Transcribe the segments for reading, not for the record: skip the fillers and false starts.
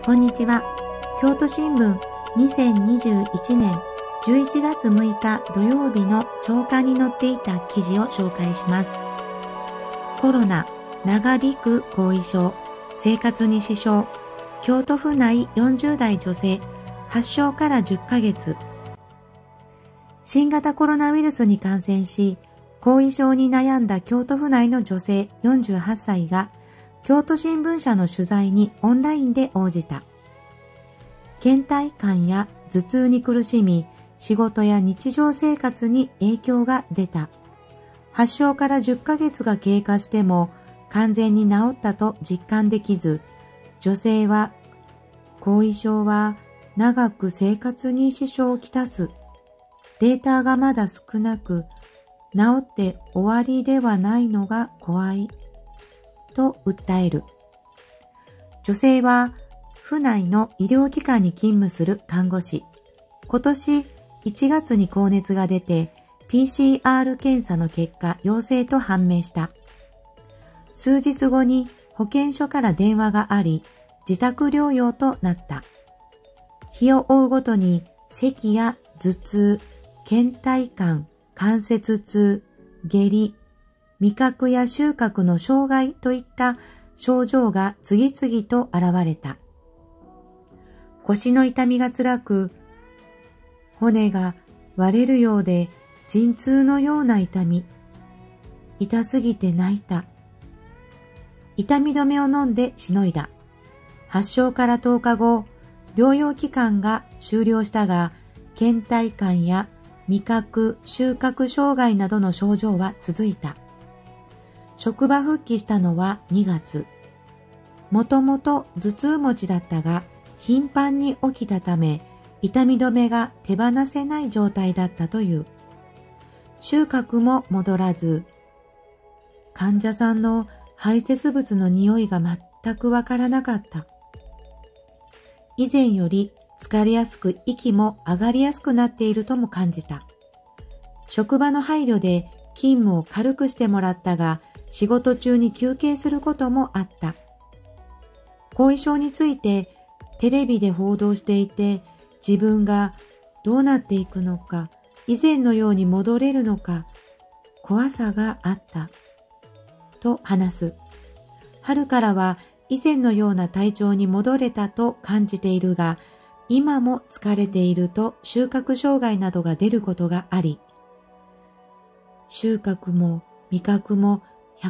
こんにちは。京都新聞2021年11月6日土曜日の朝刊に載っていた記事を紹介します。コロナ、長引く後遺症、生活に支障、京都府内40代女性、発症から10ヶ月。新型コロナウイルスに感染し、後遺症に悩んだ京都府内の女性48歳が、京都新聞社の取材にオンラインで応じた。倦怠感や頭痛に苦しみ、仕事や日常生活に影響が出た。発症から10ヶ月が経過しても完全に治ったと実感できず、女性は後遺症は長く生活に支障をきたす。データがまだ少なく、治って終わりではないのが怖い。と訴える。女性は府内の医療機関に勤務する看護師。今年1月に高熱が出て PCR 検査の結果陽性と判明した。数日後に保健所から電話があり、自宅療養となった。日を追うごとに咳や頭痛、倦怠感、関節痛、下痢、味覚や嗅覚の障害といった症状が次々と現れた。腰の痛みが辛く、骨が割れるようで陣痛のような痛み。痛すぎて泣いた。痛み止めを飲んでしのいだ。発症から10日後、療養期間が終了したが、倦怠感や味覚、収穫障害などの症状は続いた。職場復帰したのは2月。もともと頭痛持ちだったが、頻繁に起きたため、痛み止めが手放せない状態だったという。収穫も戻らず、患者さんの排泄物の匂いが全くわからなかった。以前より疲れやすく息も上がりやすくなっているとも感じた。職場の配慮で勤務を軽くしてもらったが、仕事中に休憩することもあった。後遺症についてテレビで報道していて、自分がどうなっていくのか、以前のように戻れるのか、怖さがあった。と話す。春からは以前のような体調に戻れたと感じているが、今も疲れていると収穫障害などが出ることがあり、収穫も味覚も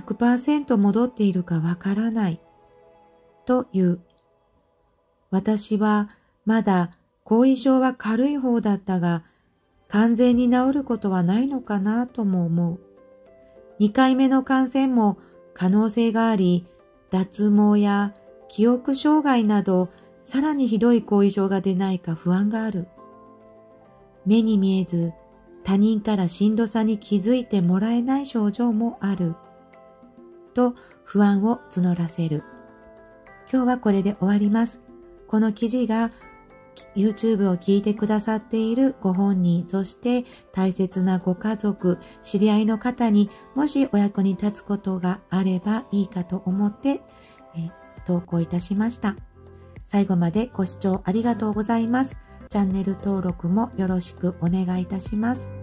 100% 戻っているかわからないという。私はまだ後遺症は軽い方だったが、完全に治ることはないのかなとも思う。2回目の感染も可能性があり、脱毛や記憶障害などさらにひどい後遺症が出ないか不安がある。目に見えず他人からしんどさに気づいてもらえない症状もある。と不安を募らせる。今日はこれで終わります。この記事が YouTube を聞いてくださっているご本人、そして大切なご家族、知り合いの方にもしお役に立つことがあればいいかと思って投稿いたしました。最後までご視聴ありがとうございます。チャンネル登録もよろしくお願いいたします。